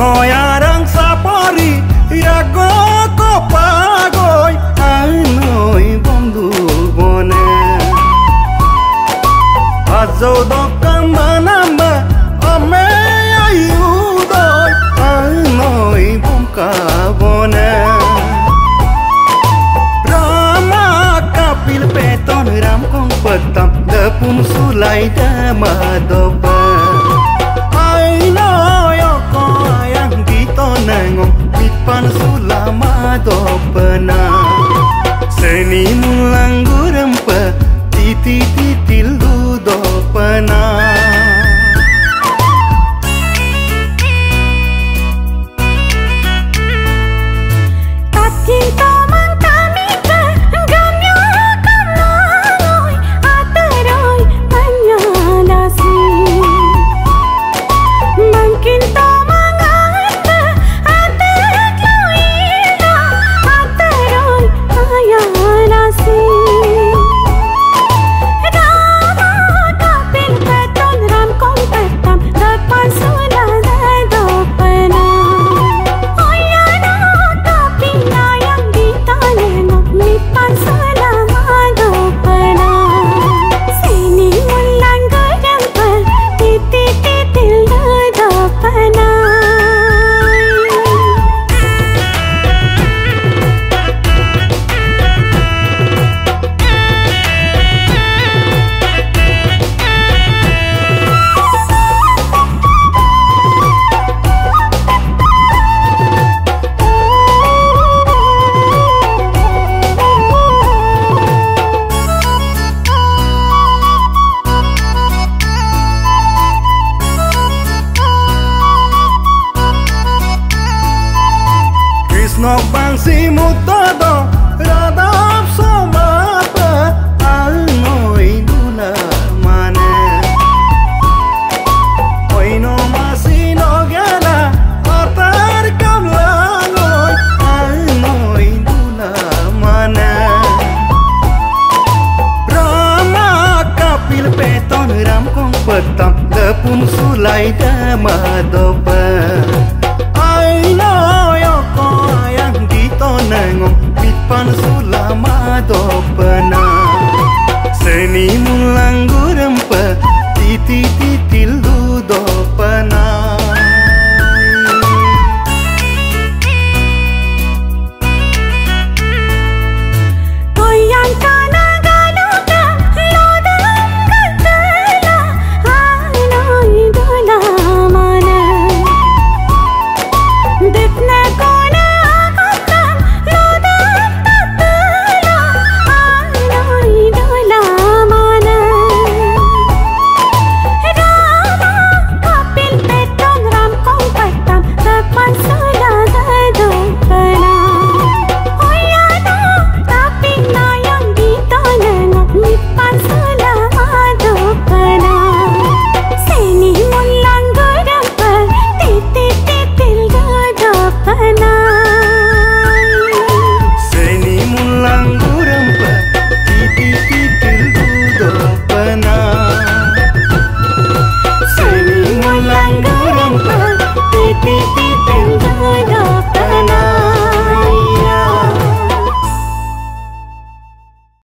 Noyarang sapori yago kopagoi anoi bondu bone azo dokang manamba ame ayudoi anoi bongka bone Rama kapil peton ram kong petam depum sulai damadoba Nangong pipan sulama dopena Seni mulang gurempa titi titil du dopena No bangsi mutodo radap somapa anoi duna mane Oi no masino gala atar kamlanoi anoi duna mane Rama kapil peton ram kong petam depum sulai damadoba Ai no Nangong pipan sulama dopena Seni mulang gurempa